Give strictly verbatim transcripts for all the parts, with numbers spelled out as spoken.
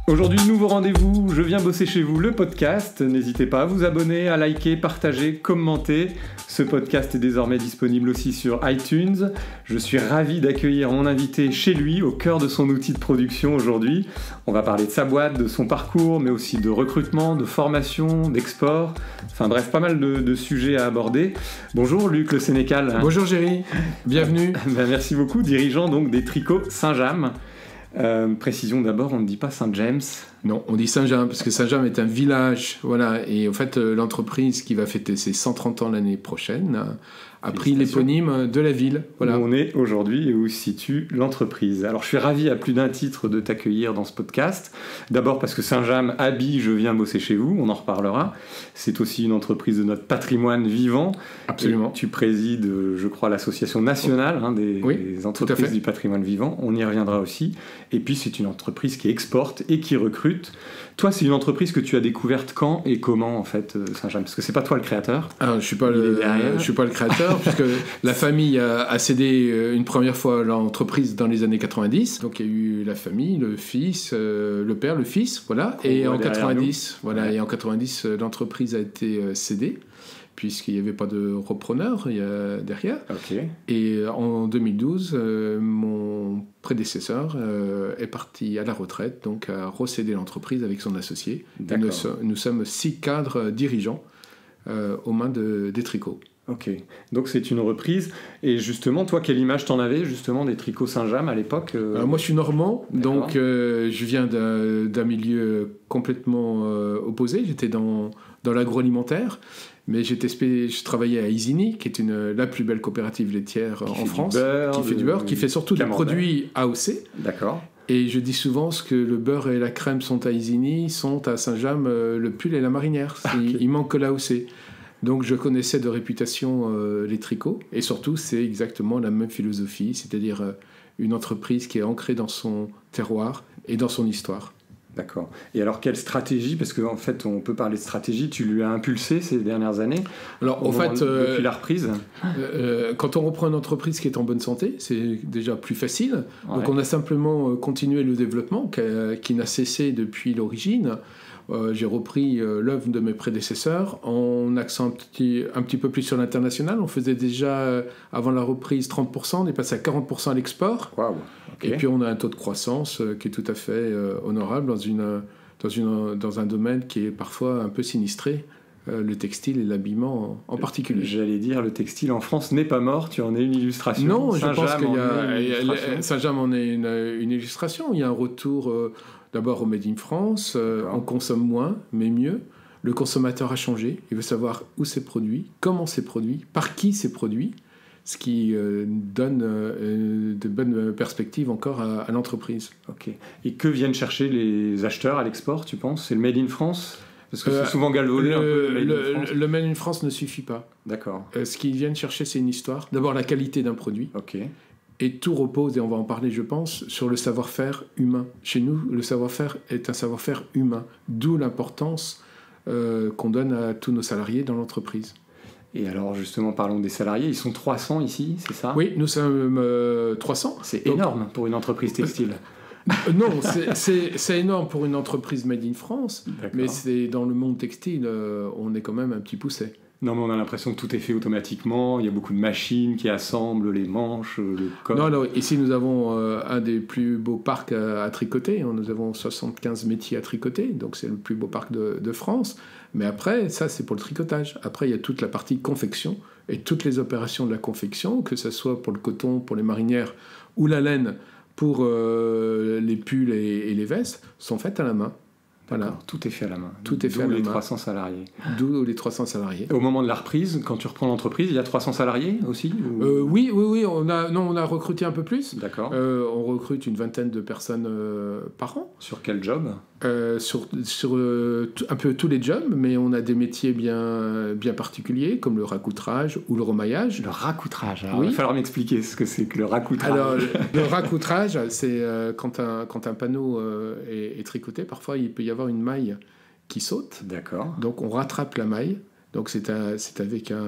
Aujourd'hui, nouveau rendez-vous, je viens bosser chez vous, le podcast. N'hésitez pas à vous abonner, à liker, partager, commenter. Ce podcast est désormais disponible aussi sur iTunes. Je suis ravi d'accueillir mon invité chez lui, au cœur de son outil de production aujourd'hui. On va parler de sa boîte, de son parcours, mais aussi de recrutement, de formation, d'export. Enfin bref, pas mal de, de sujets à aborder. Bonjour Luc Le Sénécal. Bonjour Géry, bienvenue. Ben, merci beaucoup, dirigeant donc des Tricots Saint-James. Euh, précision d'abord, on ne dit pas Saint-James. Non, on dit Saint-James parce que Saint-James est un village, voilà. Et en fait, euh, l'entreprise qui va fêter ses cent trente ans l'année prochaine a, a pris l'éponyme de la ville. Voilà. Où on est aujourd'hui et où se situe l'entreprise. Alors, je suis ravi à plus d'un titre de t'accueillir dans ce podcast. D'abord parce que Saint-James habille, je viens bosser chez vous, on en reparlera. C'est aussi une entreprise de notre patrimoine vivant. Absolument. Et tu présides, je crois, l'association nationale hein, des, oui, des entreprises du patrimoine vivant. On y reviendra aussi. Et puis, c'est une entreprise qui exporte et qui recrute. Toi, c'est une entreprise que tu as découverte quand et comment, en fait, Saint-James? Parce que c'est pas toi le créateur. Alors, je suis pas le, je suis pas le créateur, puisque la famille a, a cédé une première fois l'entreprise dans les années quatre-vingt-dix. Donc, il y a eu la famille, le fils, euh, le père, le fils, voilà. On et en quatre-vingt-dix, nous. voilà, Ouais. et en quatre-vingt-dix, l'entreprise a été cédée, puisqu'il n'y avait pas de repreneur il y a derrière. Okay. Et en deux mille douze, euh, mon prédécesseur euh, est parti à la retraite, donc a recédé l'entreprise avec son associé. Et nous, so- nous sommes six cadres dirigeants euh, aux mains de, des Tricots. Ok, donc c'est une reprise. Et justement, toi, quelle image t'en avais justement des Tricots Saint-James à l'époque euh... Alors moi, je suis normand, D'accord. donc euh, je viens d'un, d'un milieu complètement euh, opposé. J'étais dans, dans l'agroalimentaire. Mais j'étais spé... je travaillais à Isigny, qui est une, la plus belle coopérative laitière qui en France, beurre, qui fait du beurre, qui fait surtout des produits A O C. D'accord. Et je dis souvent ce que le beurre et la crème sont à Isigny, sont à Saint-James euh, le pull et la marinière. Okay. Il manque que l'A O C. Donc je connaissais de réputation euh, les Tricots, et surtout c'est exactement la même philosophie, c'est-à-dire euh, une entreprise qui est ancrée dans son terroir et dans son histoire. D'accord. Et alors, quelle stratégie, parce qu'en fait, on peut parler de stratégie, tu lui as impulsé ces dernières années Alors, en fait, euh, depuis la reprise euh, quand on reprend une entreprise qui est en bonne santé, c'est déjà plus facile. Ouais. Donc, on a simplement continué le développement qui, a, qui n'a cessé depuis l'origine. Euh, j'ai repris euh, l'œuvre de mes prédécesseurs en accent un petit, un petit peu plus sur l'international. On faisait déjà, euh, avant la reprise, trente pour cent, on est passé à quarante pour cent à l'export. Wow. Okay. Et puis on a un taux de croissance euh, qui est tout à fait euh, honorable dans, une, dans, une, dans un domaine qui est parfois un peu sinistré, euh, le textile et l'habillement en, en particulier. J'allais dire, le textile en France n'est pas mort, tu en es une illustration. Non, je pense qu'il y a... Saint-James en est une, une illustration. Il y a un retour... Euh, D'abord au Made in France, euh, on consomme moins, mais mieux. Le consommateur a changé, il veut savoir où c'est produit, comment c'est produit, par qui c'est produit, ce qui euh, donne euh, de bonnes perspectives encore à, à l'entreprise. Ok. Et que viennent chercher les acheteurs à l'export, tu penses? C'est le Made in France? Parce que euh, c'est souvent galvaudé le, un peu, le Made le, in France. Le Made in France ne suffit pas. D'accord. Euh, ce qu'ils viennent chercher, c'est une histoire. D'abord, la qualité d'un produit. Ok. Et tout repose, et on va en parler je pense, sur le savoir-faire humain. Chez nous, le savoir-faire est un savoir-faire humain, d'où l'importance euh, qu'on donne à tous nos salariés dans l'entreprise. Et alors justement, parlons des salariés, ils sont trois cents ici, c'est ça? Oui, nous sommes euh, trois cents. C'est Donc, énorme pour une entreprise textile. Euh, non, c'est, c'est, c'est énorme pour une entreprise made in France, D'accord. mais c'est, dans le monde textile, euh, on est quand même un petit pousset. Non, mais on a l'impression que tout est fait automatiquement. Il y a beaucoup de machines qui assemblent les manches, le corps. Non, alors ici nous avons euh, un des plus beaux parcs à, à tricoter. Nous avons soixante-quinze métiers à tricoter, donc c'est le plus beau parc de, de France. Mais après, ça c'est pour le tricotage. Après, il y a toute la partie confection et toutes les opérations de la confection, que ce soit pour le coton, pour les marinières ou la laine, pour euh, les pulls et, et les vestes, sont faites à la main. Voilà. Tout est fait à la main. Tout est fait D'où à la les main. trois cents salariés. D'où les trois cents salariés. Et au moment de la reprise, quand tu reprends l'entreprise, il y a trois cents salariés aussi ou... euh, Oui, oui, oui. On a, non, on a recruté un peu plus. D'accord. Euh, on recrute une vingtaine de personnes euh, par an. Sur quel job? euh, Sur, sur euh, t- un peu tous les jobs, mais on a des métiers bien, bien particuliers, comme le racoutrage ou le remaillage. Le racoutrage. Alors, oui. Il va falloir m'expliquer ce que c'est que le racoutrage. Alors, le, le racoutrage, c'est euh, quand, un, quand un panneau euh, est, est tricoté, parfois il peut y avoir une maille qui saute. D'accord. Donc on rattrape la maille. Donc c'est, un, c'est avec un,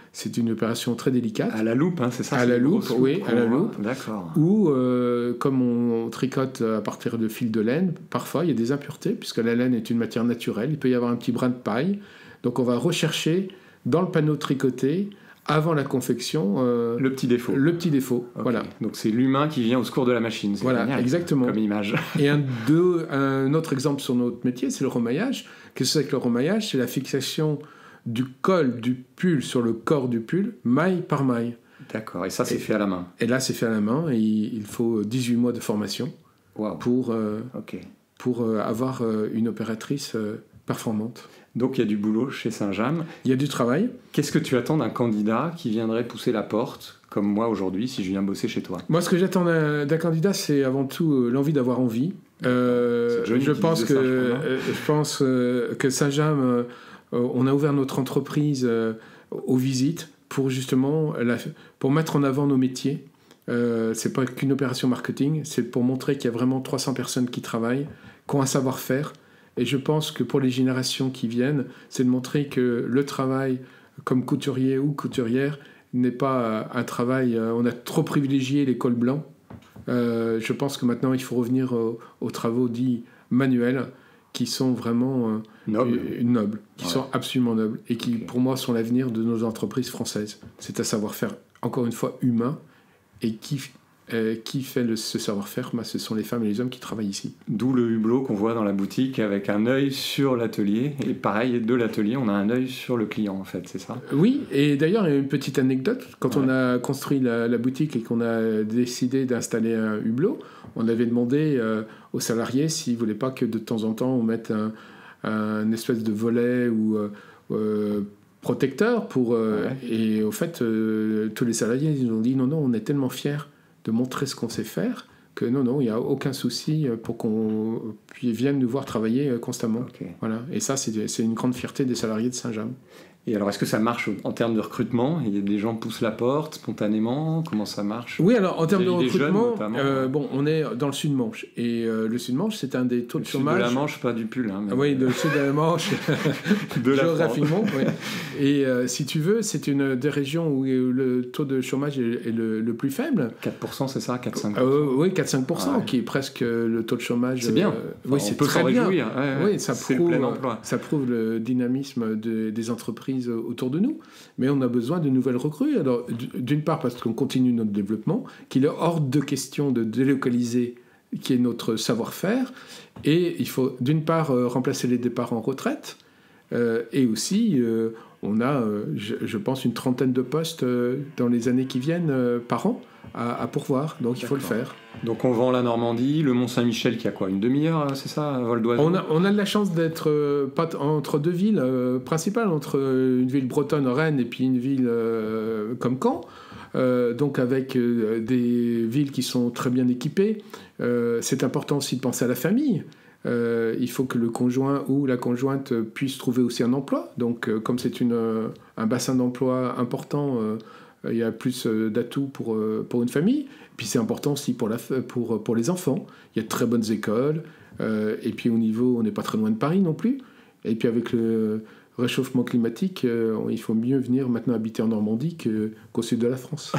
c'est une opération très délicate. À la loupe, hein, c'est ça? À la loupe, oui, à la loupe. D'accord. Ou, euh, comme on, on tricote à partir de fils de laine, parfois il y a des impuretés, puisque la laine est une matière naturelle, il peut y avoir un petit brin de paille. Donc on va rechercher dans le panneau tricoté, avant la confection, euh, le petit défaut. Le petit défaut, okay. Voilà. Donc c'est l'humain qui vient au secours de la machine. C'est voilà, génial, exactement. Comme image. Et un, deux, un autre exemple sur notre métier, c'est le remaillage. Qu'est-ce que c'est que le remaillage? C'est la fixation du col du pull sur le corps du pull, maille par maille. D'accord, et ça c'est et, fait à la main. Et là c'est fait à la main, et il faut dix-huit mois de formation wow. pour, euh, okay. pour euh, avoir euh, une opératrice euh, performante. Donc il y a du boulot chez Saint-James. Il y a du travail. Qu'est-ce que tu attends d'un candidat qui viendrait pousser la porte, comme moi aujourd'hui, si je viens bosser chez toi? Moi, ce que j'attends d'un, d'un candidat, c'est avant tout euh, l'envie d'avoir envie. Euh, je, pense que, ça, je, euh, je pense euh, que Saint-James, euh, on a ouvert notre entreprise euh, aux visites pour justement la, pour mettre en avant nos métiers. Euh, c'est pas qu'une opération marketing, c'est pour montrer qu'il y a vraiment trois cents personnes qui travaillent, qui ont un savoir-faire. Et je pense que pour les générations qui viennent, c'est de montrer que le travail comme couturier ou couturière n'est pas un travail... On a trop privilégié les cols blancs. Euh, je pense que maintenant, il faut revenir aux, aux travaux dits manuels, qui sont vraiment euh, nobles, euh, nobles qui ouais. sont absolument nobles, et qui, okay. pour moi, sont l'avenir de nos entreprises françaises. C'est un savoir-faire, encore une fois, humain, et qui... Euh, qui fait le, ce savoir-faire? Bah, ce sont les femmes et les hommes qui travaillent ici. D'où le hublot qu'on voit dans la boutique avec un œil sur l'atelier. Et pareil, de l'atelier, on a un œil sur le client, en fait, c'est ça? Oui, et d'ailleurs, il y a une petite anecdote. Quand ouais. on a construit la, la boutique et qu'on a décidé d'installer un hublot, on avait demandé euh, aux salariés s'ils ne voulaient pas que de temps en temps, on mette un, un espèce de volet ou... Euh, euh, protecteur pour... Euh, ouais. Et au fait, euh, tous les salariés, ils ont dit non, non, on est tellement fiers de montrer ce qu'on sait faire, que non, non, il n'y a aucun souci pour qu'on vienne nous voir travailler constamment. Okay. Voilà. Et ça, c'est, c'est une grande fierté des salariés de Saint-James. Et alors, est-ce que ça marche en termes de recrutement? Il y a des gens poussent la porte spontanément? Comment ça marche? Oui, alors en termes de recrutement, jeunes, euh, bon, on est dans le Sud-Manche. Et euh, le Sud-Manche, c'est un des taux le de chômage... Le Sud de la Manche, pas du pull. Hein, mais... ah, oui, le Sud de la Manche, de la géographiquement. Oui. Et euh, si tu veux, c'est une des régions où le taux de chômage est, est le, le plus faible. quatre pour cent, c'est ça? quatre à cinq pour cent euh, Oui, quatre à cinq pour cent, ah, ouais. qui est presque le taux de chômage... C'est bien. Euh, enfin, oui, on c'est peut très s'en bien. réjouir. Ouais, ouais. Oui, ça c'est prouve, le plein emploi. Ça prouve le dynamisme de, des entreprises autour de nous. Mais on a besoin de nouvelles recrues. Alors, d'une part, parce qu'on continue notre développement, qu'il est hors de question de délocaliser, qui est notre savoir-faire. Et il faut, d'une part, euh, remplacer les départs en retraite. Euh, et aussi, euh, on a, euh, je, je pense, une trentaine de postes euh, dans les années qui viennent euh, par an à, à pourvoir. Donc, il D'accord. faut le faire. Donc, on vend la Normandie, le Mont-Saint-Michel qui a quoi? Une demi-heure, c'est ça, à vol d'oiseau? On a, on a de la chance d'être euh, pas t- entre deux villes euh, principales, entre euh, une ville bretonne, Rennes, et puis une ville euh, comme Caen. Euh, donc avec euh, des villes qui sont très bien équipées. Euh, c'est important aussi de penser à la famille. Euh, il faut que le conjoint ou la conjointe puisse trouver aussi un emploi. Donc euh, comme c'est une, euh, un bassin d'emploi important, euh, il y a plus euh, d'atouts pour, euh, pour une famille. Puis c'est important aussi pour, la, pour, pour les enfants. Il y a de très bonnes écoles. Euh, et puis au niveau, on n'est pas très loin de Paris non plus. Et puis avec le réchauffement climatique, euh, il faut mieux venir maintenant habiter en Normandie que, qu'au sud de la France.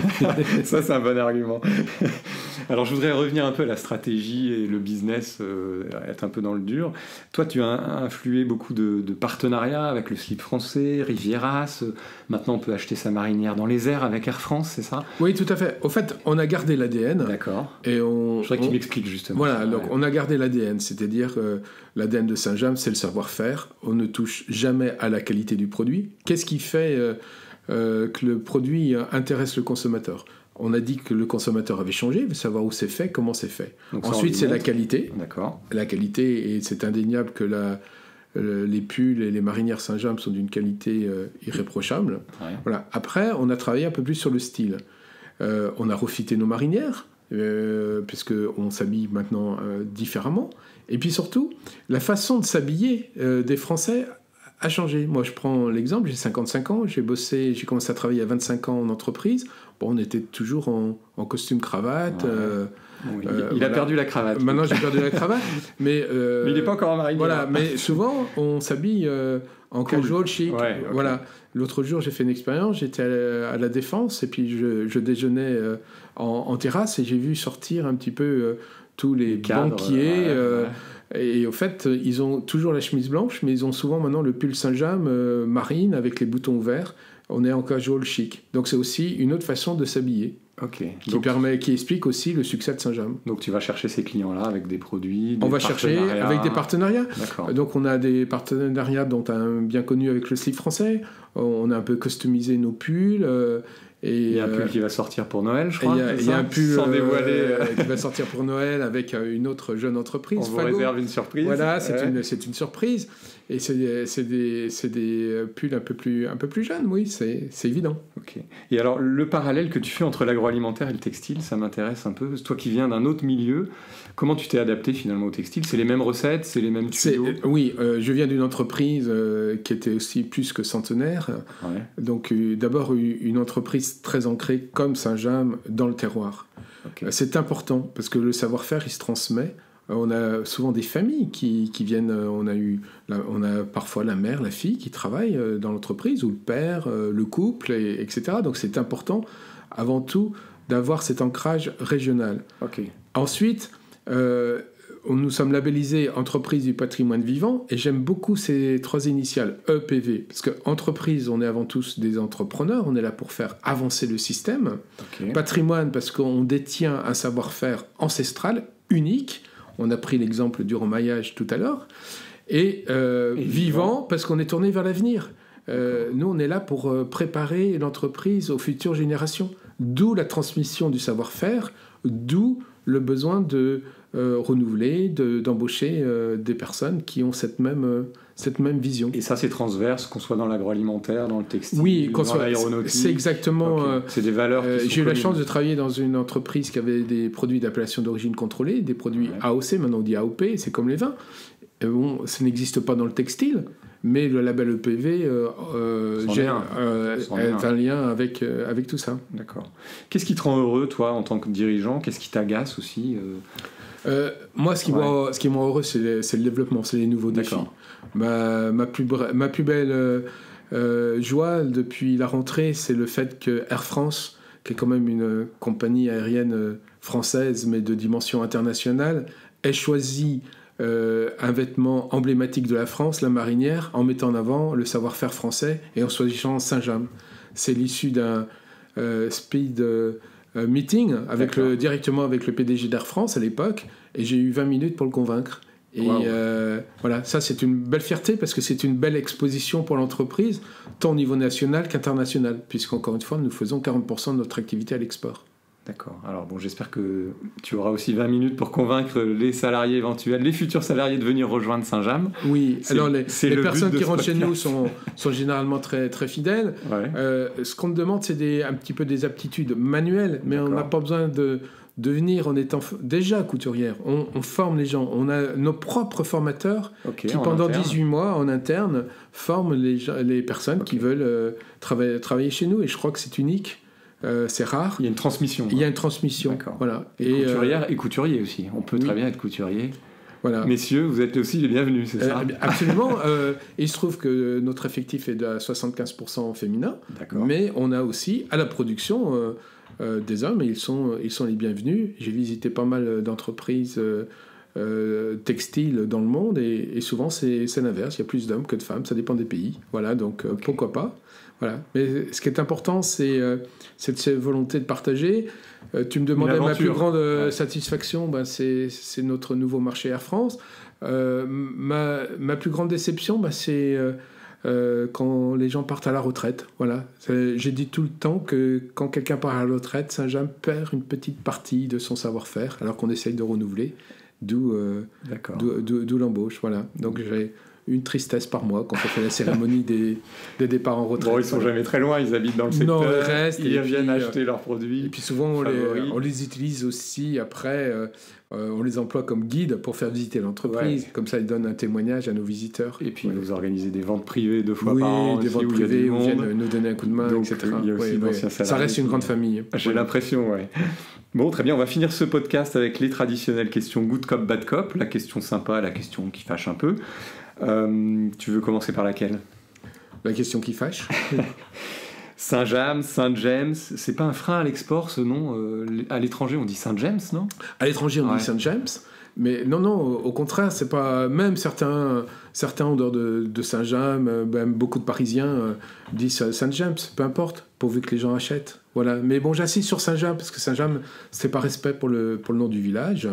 Ça, c'est un bon argument. Alors, je voudrais revenir un peu à la stratégie et le business, euh, être un peu dans le dur. Toi, tu as influé beaucoup de, de partenariats avec le slip français, Rivieras. Maintenant, on peut acheter sa marinière dans les airs avec Air France, c'est ça? Oui, tout à fait. Au fait, on a gardé l'A D N. D'accord. Et on, je voudrais on... que tu m'expliques justement. Voilà, ça, donc ouais. on a gardé l'A D N, c'est-à-dire euh, l'A D N de Saint-James, c'est le savoir-faire. On ne touche jamais à la qualité du produit. Qu'est-ce qui fait euh, euh, que le produit intéresse le consommateur? On a dit que le consommateur avait changé, il veut savoir où c'est fait, comment c'est fait. Donc ensuite, c'est la qualité. D'accord. La qualité, et c'est indéniable que la, euh, les pulls et les marinières Saint-James sont d'une qualité euh, irréprochable. Ouais. Voilà. Après, on a travaillé un peu plus sur le style. Euh, on a refité nos marinières, euh, puisqu'on s'habille maintenant euh, différemment. Et puis surtout, la façon de s'habiller euh, des Français a changé. Moi, je prends l'exemple, j'ai cinquante-cinq ans, j'ai bossé, j'ai commencé à travailler à vingt-cinq ans en entreprise. Bon, on était toujours en, en costume cravate. Ouais. Euh, oui, euh, il voilà. a perdu la cravate. Maintenant, j'ai perdu la cravate. Mais, euh, mais il n'est pas encore en marinière. Voilà, mais souvent, on s'habille euh, en cool. casual chic. Ouais, okay. Voilà. L'autre jour, j'ai fait une expérience, j'étais à la, à la Défense et puis je, je déjeunais euh, en, en terrasse et j'ai vu sortir un petit peu euh, tous les, les cadres, banquiers. Ouais, euh, ouais. Et au fait, ils ont toujours la chemise blanche, mais ils ont souvent maintenant le pull Saint-James euh, marine avec les boutons ouverts. On est en casual chic. Donc c'est aussi une autre façon de s'habiller. Okay. Qui, donc, permet, qui explique aussi le succès de Saint-James. Donc tu vas chercher ces clients-là avec des produits, des On va chercher avec des partenariats. D'accord. Donc on a des partenariats dont un bien connu avec le slip français. On a un peu customisé nos pulls. Euh, et il y a un pull euh, qui va sortir pour Noël, je crois. Il y, y a un pull sans dévoiler euh, qui va sortir pour Noël avec une autre jeune entreprise. On vous réserve une surprise. Voilà, c'est, ouais. une, c'est une surprise. Et c'est, c'est, des, c'est des pulls un peu plus, un peu plus jeunes, oui, c'est, c'est évident. Ok. Et alors, le parallèle que tu fais entre l'agroalimentaire et le textile, ça m'intéresse un peu. Toi qui viens d'un autre milieu, comment tu t'es adapté finalement au textile ? C'est les mêmes recettes, c'est les mêmes tuyaux ? c'est, Oui, euh, je viens d'une entreprise euh, qui était aussi plus que centenaire. Ouais. Donc, euh, d'abord, une entreprise très ancrée comme Saint-James dans le terroir. Okay. C'est important parce que le savoir-faire, il se transmet. On a souvent des familles qui, qui viennent, on a, eu, on a parfois la mère, la fille qui travaillent dans l'entreprise, ou le père, le couple, et, etc. Donc c'est important, avant tout, d'avoir cet ancrage régional. Okay. Ensuite, euh, nous sommes labellisés entreprise du patrimoine vivant, et j'aime beaucoup ces trois initiales, E P V, parce qu'entreprise, on est avant tout des entrepreneurs, on est là pour faire avancer le système. Okay. Patrimoine, parce qu'on détient un savoir-faire ancestral, unique. On a pris l'exemple du remaillage tout à l'heure. Et, euh, et vivant, vivant, parce qu'on est tourné vers l'avenir. Euh, nous, on est là pour euh, préparer l'entreprise aux futures générations. D'où la transmission du savoir-faire, d'où le besoin de euh, renouveler, de, d'embaucher euh, des personnes qui ont cette même, euh, cette même vision. Et ça, c'est transverse, qu'on soit dans l'agroalimentaire, dans le textile, oui, dans soit, l'aéronautique. C'est exactement... Okay. Euh, c'est des valeurs qui euh, sont J'ai eu la communes. chance de travailler dans une entreprise qui avait des produits d'appellation d'origine contrôlée, des produits ouais. A O C, maintenant on dit A O P, c'est comme les vins. Et bon, ça n'existe pas dans le textile, mais le label E P V euh, euh, j'ai, euh, est un lien avec, euh, avec tout ça. D'accord. Qu'est-ce qui te rend heureux, toi, en tant que dirigeant ? Qu'est-ce qui t'agace aussi euh... Euh, moi, ce qui, ouais. me, ce qui me rend heureux, c'est, les, c'est le développement, c'est les nouveaux défis. Ma, ma, plus, ma plus belle euh, euh, joie depuis la rentrée, c'est le fait que Air France, qui est quand même une compagnie aérienne française, mais de dimension internationale, ait choisi euh, un vêtement emblématique de la France, la marinière, en mettant en avant le savoir-faire français et en choisissant Saint-James. C'est l'issue d'un euh, speed... Euh, meeting avec le, directement avec le P D G d'Air France à l'époque, et j'ai eu vingt minutes pour le convaincre. Et wow. euh, voilà, ça c'est une belle fierté parce que c'est une belle exposition pour l'entreprise, tant au niveau national qu'international, puisqu'encore une fois, nous faisons quarante pour cent de notre activité à l'export. D'accord. Alors bon, j'espère que tu auras aussi vingt minutes pour convaincre les salariés éventuels, les futurs salariés de venir rejoindre Saint-James. Oui, c'est, alors les, c'est les le personnes qui rentrent chez nous sont, sont généralement très, très fidèles. Ouais. Euh, ce qu'on me demande, c'est des, un petit peu des aptitudes manuelles, mais D'accord. on n'a pas besoin de, de venir en étant f- déjà couturière. On, on forme les gens. On a nos propres formateurs okay, qui, pendant interne. dix-huit mois, en interne, forment les, les personnes okay. qui veulent euh, travailler, travailler chez nous. Et je crois que c'est unique. Euh, c'est rare. Il y a une transmission. Il y a une transmission. D'accord. Voilà. Et, et couturière euh, et couturier aussi. On peut oui. très bien être couturier. Voilà. Messieurs, vous êtes aussi les bienvenus, c'est ça ? euh, Absolument. euh, il se trouve que notre effectif est de soixante-quinze pour cent féminin. D'accord. Mais on a aussi à la production euh, euh, des hommes et ils sont, ils sont les bienvenus. J'ai visité pas mal d'entreprises euh, euh, textiles dans le monde et, et souvent c'est, c'est l'inverse. Il y a plus d'hommes que de femmes. Ça dépend des pays. Voilà, donc okay. pourquoi pas ? Voilà. Mais ce qui est important, c'est, euh, c'est cette volonté de partager. Euh, tu me demandais ma plus grande euh, ouais. satisfaction, ben c'est, c'est notre nouveau marché Air France. Euh, ma, ma plus grande déception, ben c'est euh, euh, quand les gens partent à la retraite. Voilà. C'est, j'ai dit tout le temps que quand quelqu'un part à la retraite, Saint-James perd une petite partie de son savoir-faire, alors qu'on essaye de renouveler, d'où, euh, d'où, d'où, d'où l'embauche. Voilà. Donc j'ai une tristesse par mois quand on fait la cérémonie des, des départs en retraite. Bon, ils sont jamais très loin, ils habitent dans le secteur. Non, ils restent. Ils viennent puis, acheter leurs produits. Et puis souvent, on les, on les utilise aussi après, euh, on les emploie comme guides pour faire visiter l'entreprise. Ouais. Comme ça, ils donnent un témoignage à nos visiteurs. Et puis, ouais. vous organisez des ventes privées deux fois oui, par an. Oui, des ventes privées où ils viennent nous donner un coup de main, Donc, et cetera. Il y a aussi ouais, ouais. Ça reste une grande famille. J'ai ouais. l'impression, ouais. Bon, très bien, on va finir ce podcast avec les traditionnelles questions good cop, bad cop, la question sympa, la question qui fâche un peu. Euh, tu veux commencer par laquelle ? La question qui fâche. Saint-James, Saint-James, c'est pas un frein à l'export ce nom euh, à l'étranger on dit Saint-James, non? À l'étranger on ouais. dit Saint-James, mais non, non, au contraire, c'est pas... Même certains, certains en dehors de, de Saint-James, même beaucoup de Parisiens euh, disent Saint-James, peu importe, pourvu que les gens achètent. Voilà. Mais bon, j'insiste sur Saint-James, parce que Saint-James, c'est par respect pour le, pour le nom du village,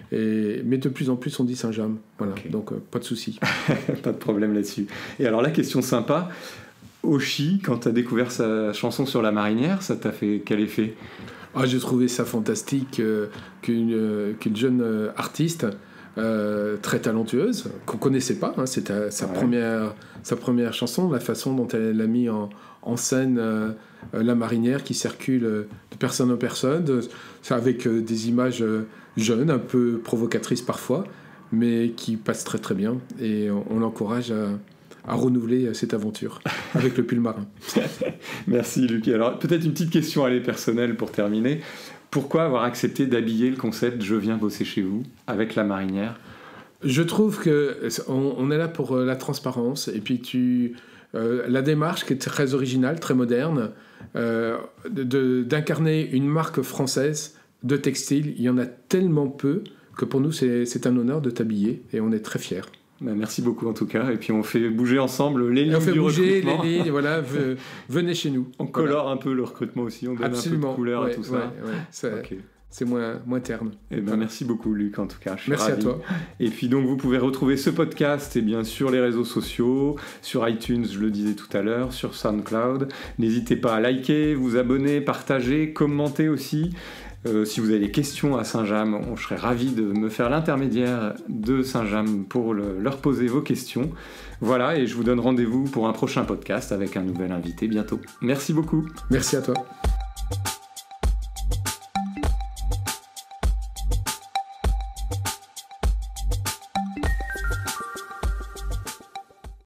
et, mais de plus en plus on dit Saint-James. Voilà, okay. Donc euh, pas de souci. Pas de problème là-dessus. Et alors la question sympa... Oshi, quand tu as découvert sa chanson sur la marinière, ça t'a fait quel effet? Ah, j'ai trouvé ça fantastique euh, qu'une, euh, qu'une jeune euh, artiste euh, très talentueuse, qu'on ne connaissait pas, hein, c'était sa, ouais. première, sa première chanson, la façon dont elle a mis en, en scène euh, la marinière qui circule de personne en personne, de, avec euh, des images euh, jeunes, un peu provocatrices parfois, mais qui passent très très bien, et on, on l'encourage à... à renouveler cette aventure avec le pull marin. Merci Luc. Alors peut-être une petite question allez, personnelle pour terminer. Pourquoi avoir accepté d'habiller le concept « Je viens bosser chez vous » avec la marinière? Je trouve qu'on on est là pour la transparence et puis tu, euh, la démarche qui est très originale, très moderne, euh, de, d'incarner une marque française de textile. Il y en a tellement peu que pour nous c'est, c'est un honneur de t'habiller et on est très fiers. Ben merci beaucoup en tout cas, et puis on fait bouger ensemble les lignes on fait du bouger recrutement. les lignes, voilà, v- venez chez nous. On colore voilà. un peu le recrutement aussi, on donne Absolument. un peu de couleur ouais, à tout ça. Ouais, ouais, c'est, okay. c'est moins, moins terne. Et ben voilà. Merci beaucoup Luc en tout cas, je suis merci ravi. à toi. Et puis donc vous pouvez retrouver ce podcast et bien sur les réseaux sociaux, sur iTunes, je le disais tout à l'heure, sur SoundCloud. N'hésitez pas à liker, vous abonner, partager, commenter aussi. Euh, si vous avez des questions à Saint-James, on serait ravis de me faire l'intermédiaire de Saint-James pour le, leur poser vos questions. Voilà, et je vous donne rendez-vous pour un prochain podcast avec un nouvel invité bientôt. Merci beaucoup. Merci à toi.